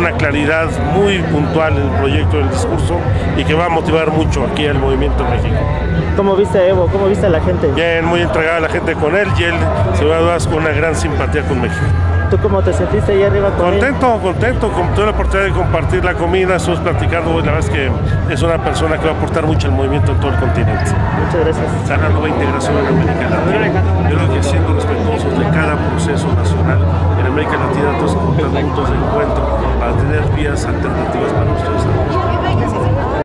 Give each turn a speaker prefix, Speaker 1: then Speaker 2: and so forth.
Speaker 1: una claridad muy puntual en el proyecto del discurso y que va a motivar mucho aquí al movimiento en México.
Speaker 2: ¿Cómo viste a Evo? ¿Cómo viste a la gente?
Speaker 1: Bien, muy entregada la gente con él y él se va a dar con una gran simpatía con México.
Speaker 2: ¿Tú cómo te sentiste ahí arriba con él?
Speaker 1: Contento, tuve la oportunidad de compartir la comida, estuvimos platicando, la verdad es que es una persona que va a aportar mucho al movimiento en todo el continente.
Speaker 2: Muchas gracias.
Speaker 1: Está la nueva integración en América Latina. Yo creo que siendo respetuosos de cada proceso nacional en América Latina, todos encontrar puntos de encuentro para tener vías alternativas.